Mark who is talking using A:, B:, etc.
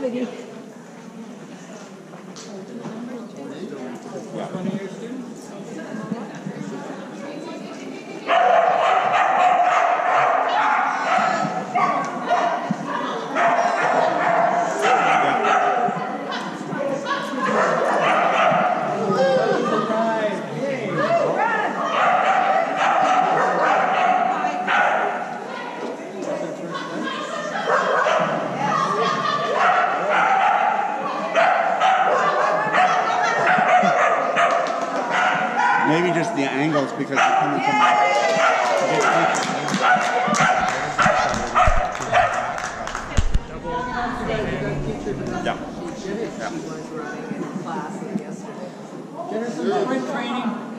A: Peggy.
B: Maybe just the angles because they're coming from
A: She was running in class yesterday. Sprint training.